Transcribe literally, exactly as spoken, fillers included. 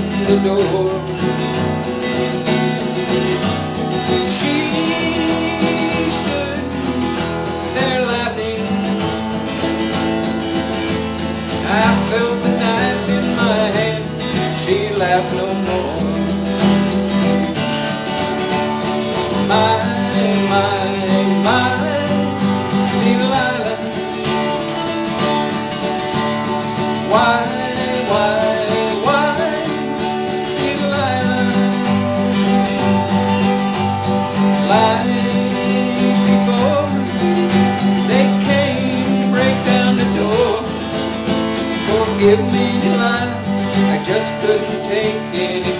the door. She stood there laughing. I felt the knife in my hand. She laughed no more. My, my, my Delilah, why, why, why Delilah? Like before, they came to break down the door. Forgive me, Delilah, I just couldn't take any